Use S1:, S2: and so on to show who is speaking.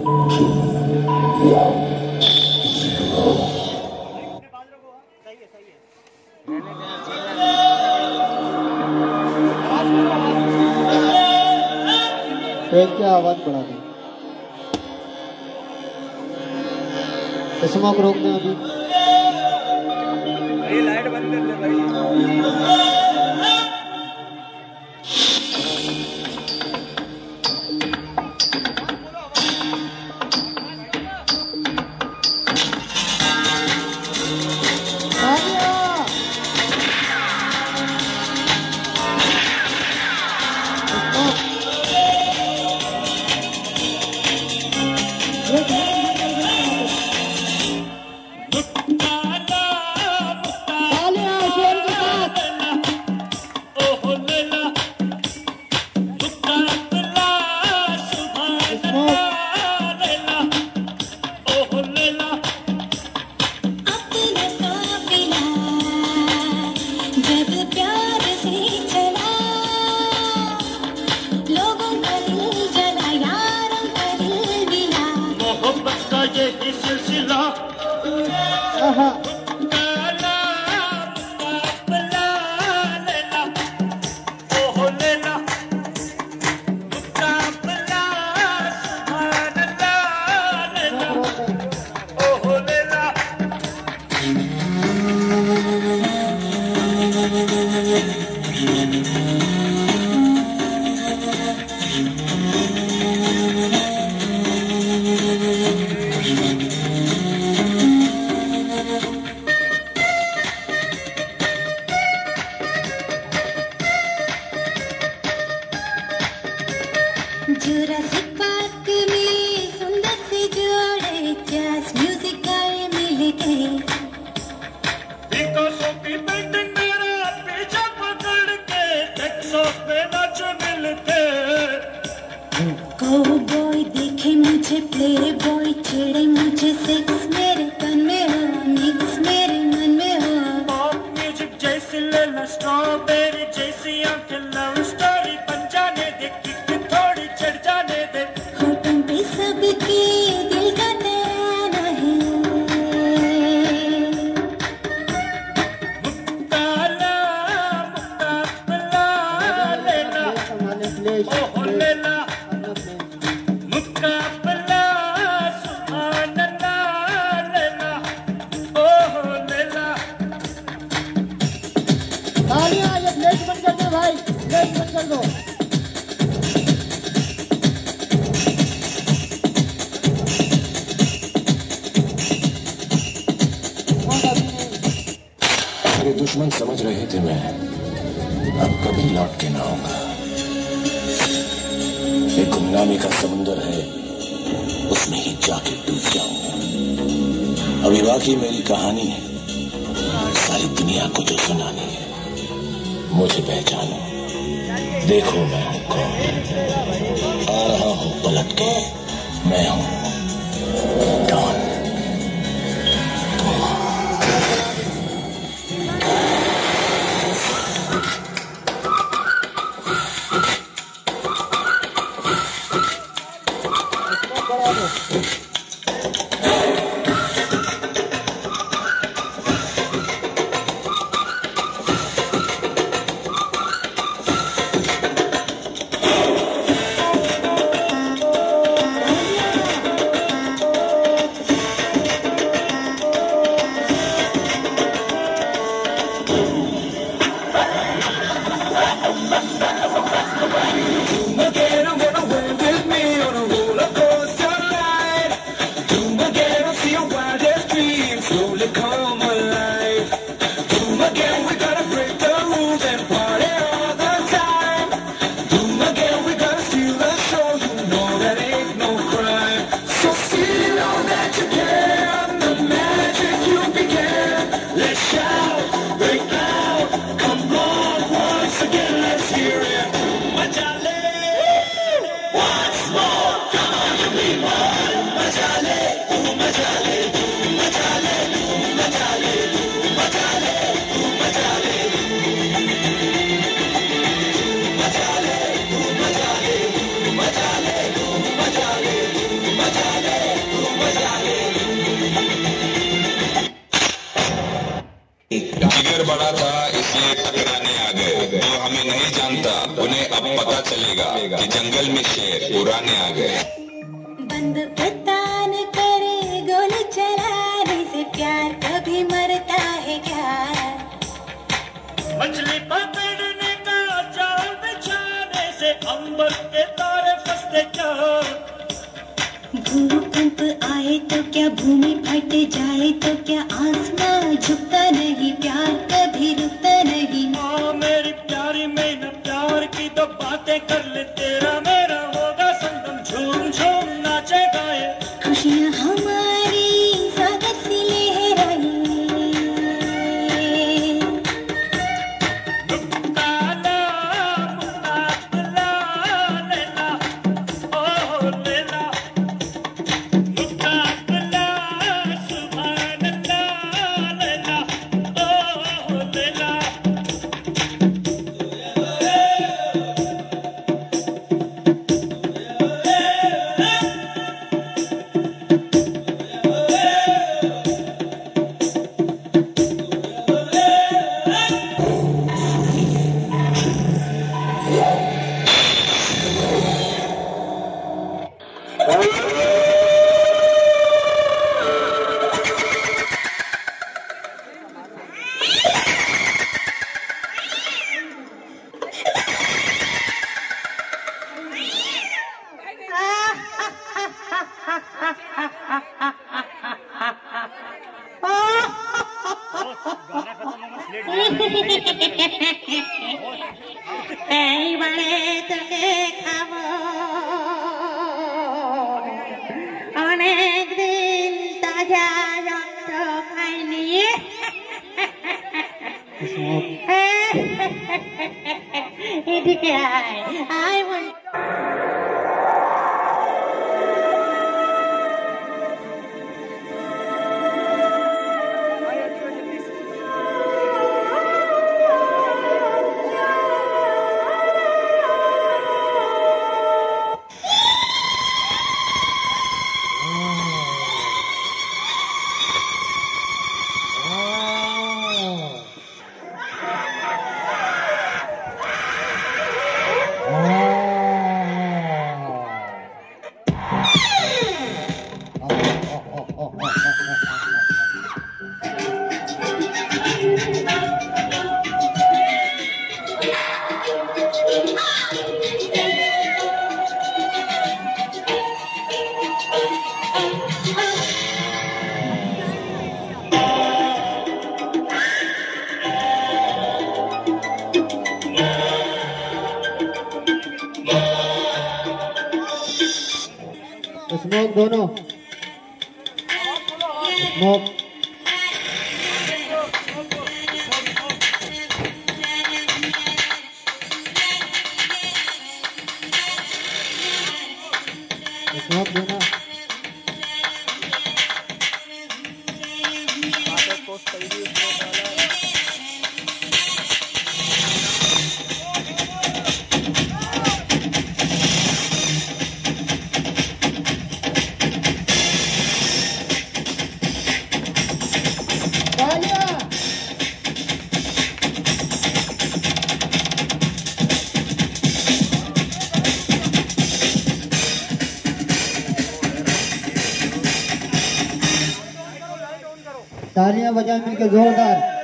S1: क्या आवाज बढ़ा दी। स्मोक रोक दें अभी।
S2: लाइट बंद कर दे भाई।
S3: दुश्मन समझ रहे थे मैं अब कभी लौट के ना आऊंगा। एक गुमनामी का समुंदर है, उसमें ही जाके डूब जाऊंगा। अभी बाकी मेरी कहानी है, सारी दुनिया को जो सुनानी है। मुझे पहचानो, देखो मैं हूं कौन, आ रहा हूं पलट के, मैं हूं डॉन।
S1: बताएगा कि जंगल में शेर पुराने आ गए।
S4: बंद पतान करे गोली चलाने से प्यार कभी मरता है क्या?
S5: मछली पकड़ने का जाल बिछाने से अंबर के तारे फंसते क्या?
S4: भूकंप आए तो क्या भूमि फट जाए तो क्या आसमां झुकता नहीं, प्यार कभी रुकता नहीं।
S5: माँ मेरी प्यारी में न प्यार की तो बातें कर ले, तेरा मेरा होगा संगम, झूम झूम नाचे गाए,
S4: खुशियाँ हमारी स्वागत सी लहराए। এইবারে তোকে খাবো, অনেকদিন তাজা রক্ত খাইনি। এদিকে আয়, আয় বল।
S6: स्मोक दोनों स्मोक स्मोक दोनों तालियां बजाएं मिलकर जोरदार।